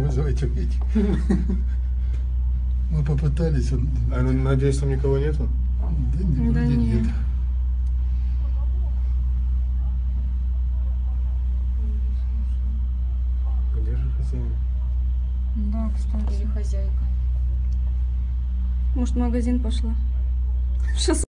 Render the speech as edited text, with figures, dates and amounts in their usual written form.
вызывайте этих. Мы попытались. Надеюсь, там никого нету? Да, Да вроде нет. нет. Где же хозяин? Да, кстати. Или хозяйка. Может, в магазин пошла? Сейчас